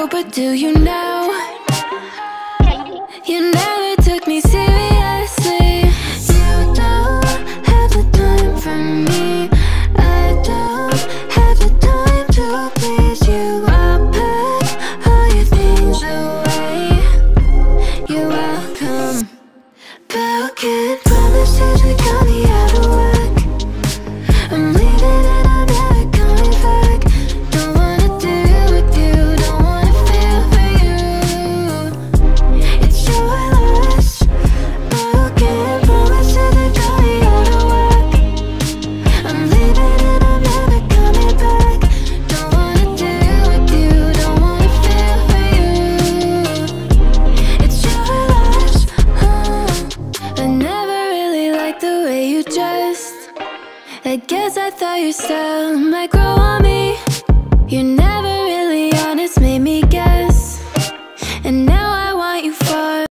you, but do you know? You never took me seriously. You don't have the time for me. I don't have the time to please you. I'll pack all your things away. You're welcome. Broken promises that got me out of work. I'm leaving and I'm never coming back. Don't wanna deal with you, don't wanna feel for you. It's your loss. Broken promises that got me out of work. I'm leaving and I'm never coming back. Don't wanna deal with you, don't wanna feel for you. It's your loss. I never really liked the way you dressed. I guess I thought your style might grow on me. You never